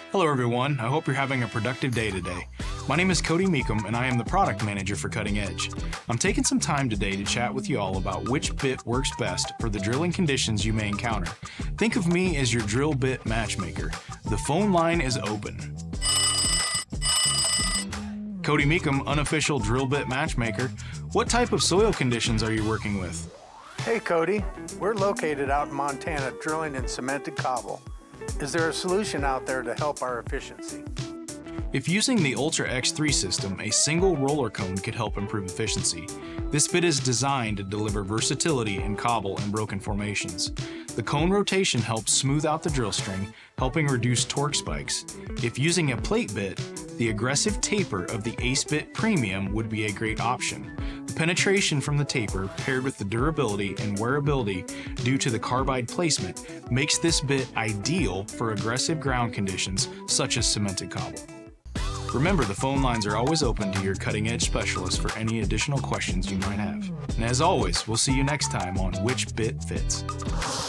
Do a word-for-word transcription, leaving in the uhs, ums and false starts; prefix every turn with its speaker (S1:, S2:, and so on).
S1: Hello everyone, I hope you're having a productive day today. My name is Cody Mecham and I am the product manager for Cutting Edge. I'm taking some time today to chat with you all about which bit works best for the drilling conditions you may encounter. Think of me as your drill bit matchmaker. The phone line is open. Cody Mecham, unofficial drill bit matchmaker. What type of soil conditions are you working with?
S2: Hey Cody, we're located out in Montana drilling in cemented cobble. Is there a solution out there to help our efficiency?
S1: If using the Ultra X three system, a single roller cone could help improve efficiency. This bit is designed to deliver versatility in cobble and broken formations. The cone rotation helps smooth out the drill string, helping reduce torque spikes. If using a plate bit, the aggressive taper of the Ace Bit Premium would be a great option. The penetration from the taper, paired with the durability and wearability due to the carbide placement, makes this bit ideal for aggressive ground conditions such as cemented cobble. Remember, the phone lines are always open to your Cutting Edge specialist for any additional questions you might have. And as always, we'll see you next time on Which Bit Fits.